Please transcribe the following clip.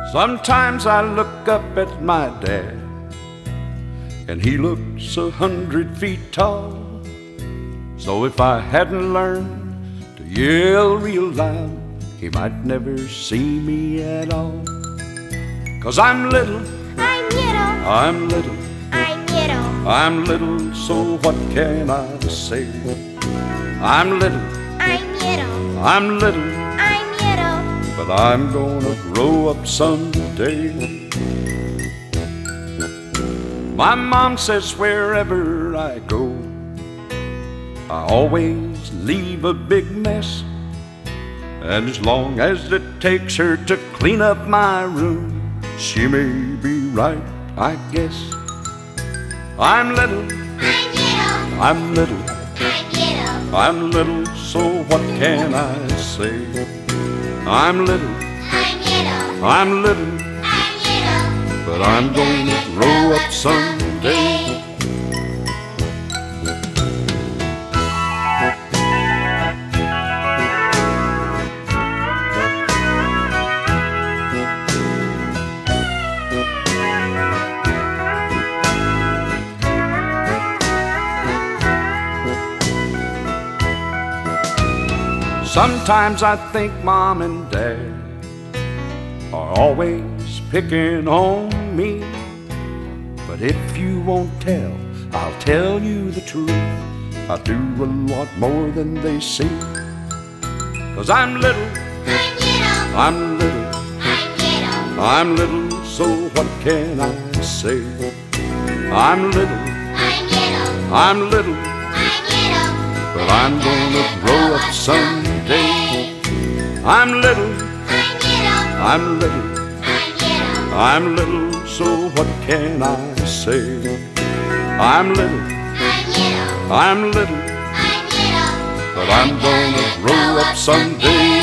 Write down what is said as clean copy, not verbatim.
Sometimes I look up at my dad, and he looks 100 feet tall. So if I hadn't learned to yell real loud, he might never see me at all. 'Cause I'm little, I'm little, I'm little, I'm little, I'm little, so what can I say? I'm little, I'm little, I'm little, I'm little, but I'm gonna grow up someday. My mom says wherever I go, I always leave a big mess. And as long as it takes her to clean up my room, she may be right, I guess. I'm little, I'm little, I'm little, I'm little, I'm little, so what can I say? I'm little, I'm little, I'm little, I'm little, but I'm gonna grow up someday. Sometimes I think Mom and Dad are always picking on me. But if you won't tell, I'll tell you the truth. I do a lot more than they see. 'Cause I'm little, I'm little, I'm little, I'm little, I'm little, so what can I say? I'm little, I'm little, I'm little, I'm little, but I'm gonna grow up someday. I'm little, I'm little, I'm little, I'm little, I'm little, so what can I say? I'm little, I'm little, I'm little, I'm little, but I'm gonna grow up someday.